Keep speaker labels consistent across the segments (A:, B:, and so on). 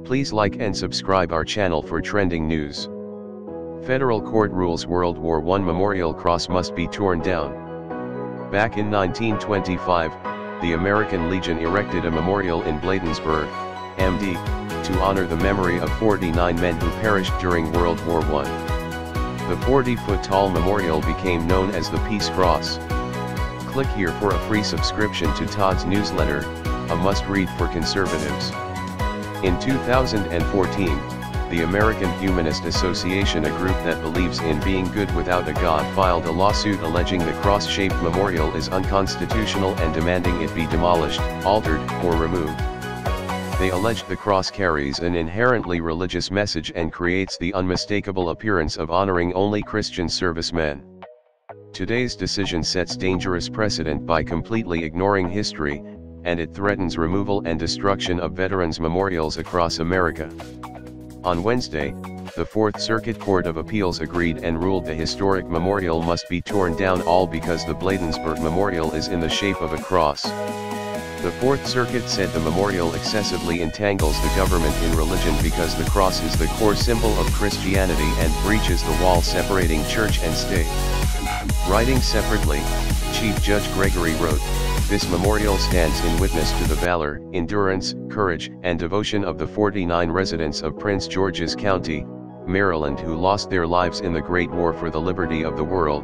A: Please like and subscribe our channel for trending news. Federal court rules World War I Memorial Cross must be torn down. Back in 1925, the American Legion erected a memorial in Bladensburg, MD, to honor the memory of 49 men who perished during World War I. The 40-foot-tall memorial became known as the Peace Cross. Click here for a free subscription to Todd's newsletter, a must-read for conservatives. In 2014, the American Humanist Association, a group that believes in being good without a God, filed a lawsuit alleging the cross-shaped memorial is unconstitutional and demanding it be demolished, altered, or removed. They allege the cross carries an inherently religious message and creates the unmistakable appearance of honoring only Christian servicemen. Today's decision sets dangerous precedent by completely ignoring history, and it threatens removal and destruction of veterans' memorials across America. On Wednesday, the Fourth Circuit Court of Appeals agreed and ruled the historic memorial must be torn down, all because the Bladensburg Memorial is in the shape of a cross. The Fourth Circuit said the memorial excessively entangles the government in religion because the cross is the core symbol of Christianity and breaches the wall separating church and state. Writing separately, Chief Judge Gregory wrote, "This memorial stands in witness to the valor, endurance, courage, and devotion of the 49 residents of Prince George's County, Maryland, who lost their lives in the Great War for the liberty of the world.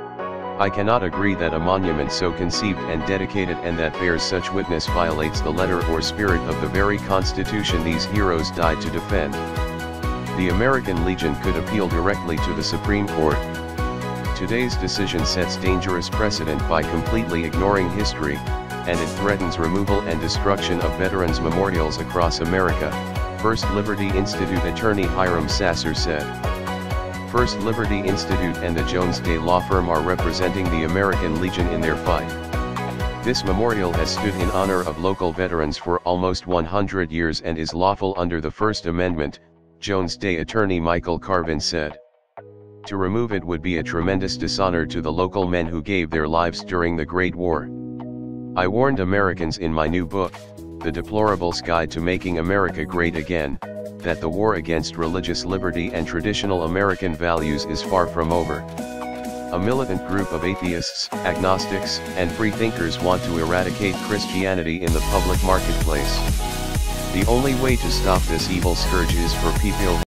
A: I cannot agree that a monument so conceived and dedicated and that bears such witness violates the letter or spirit of the very Constitution these heroes died to defend." The American Legion could appeal directly to the Supreme Court. Today's decision sets dangerous precedent by completely ignoring history, and it threatens removal and destruction of veterans' memorials across America, First Liberty Institute attorney Hiram Sasser said. First Liberty Institute and the Jones Day law firm are representing the American Legion in their fight. This memorial has stood in honor of local veterans for almost 100 years and is lawful under the First Amendment, Jones Day attorney Michael Carvin said. To remove it would be a tremendous dishonor to the local men who gave their lives during the Great War. I warned Americans in my new book, The Deplorable's Guide to Making America Great Again, that the war against religious liberty and traditional American values is far from over. A militant group of atheists, agnostics, and freethinkers want to eradicate Christianity in the public marketplace. The only way to stop this evil scourge is for people